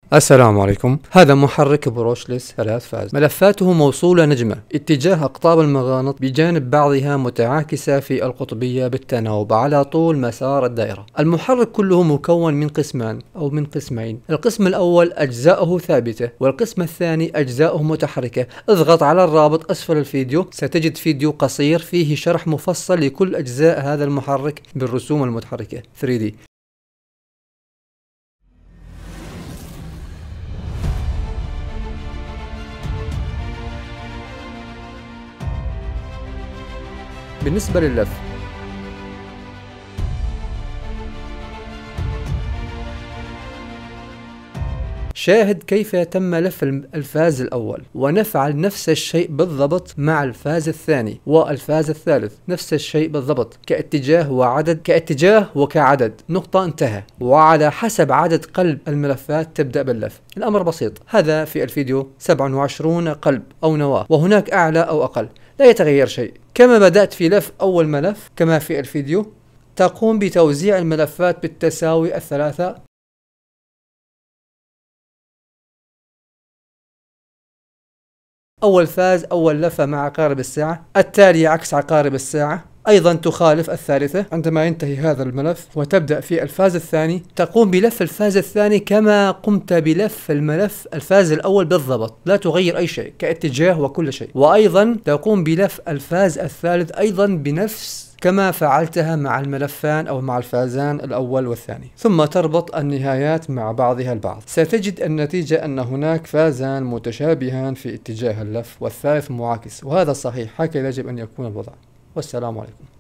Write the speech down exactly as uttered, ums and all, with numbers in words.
السلام عليكم. هذا محرك بروشلس ثلاث فاز، ملفاته موصولة نجمة، اتجاه أقطاب المغانط بجانب بعضها متعاكسة في القطبية بالتناوب على طول مسار الدائرة. المحرك كله مكون من قسمان أو من قسمين، القسم الأول أجزاؤه ثابتة والقسم الثاني أجزاؤه متحركة. اضغط على الرابط أسفل الفيديو، ستجد فيديو قصير فيه شرح مفصل لكل أجزاء هذا المحرك بالرسوم المتحركة ثري دي. بالنسبة لللف، شاهد كيف تم لف الفاز الأول، ونفعل نفس الشيء بالضبط مع الفاز الثاني والفاز الثالث، نفس الشيء بالضبط كاتجاه وعدد كاتجاه وكعدد. نقطة، انتهى. وعلى حسب عدد قلب الملفات تبدأ باللف. الأمر بسيط. هذا في الفيديو سبعة وعشرين قلب أو نواة، وهناك أعلى أو أقل، لا يتغير شيء. كما بدأت في لف أول ملف كما في الفيديو، تقوم بتوزيع الملفات بالتساوي الثلاثة. أول فاز أول لفة مع عقارب الساعة، التالية عكس عقارب الساعة، أيضا تخالف الثالثة. عندما ينتهي هذا الملف وتبدأ في الفاز الثاني، تقوم بلف الفاز الثاني كما قمت بلف الملف الفاز الأول بالضبط، لا تغير أي شيء كاتجاه وكل شيء. وأيضا تقوم بلف الفاز الثالث أيضا بنفس كما فعلتها مع الملفان أو مع الفازان الأول والثاني، ثم تربط النهايات مع بعضها البعض. ستجد النتيجة أن هناك فازان متشابهان في اتجاه اللف والثالث معاكس، وهذا صحيح، هكذا يجب أن يكون الوضع. والسلام عليكم.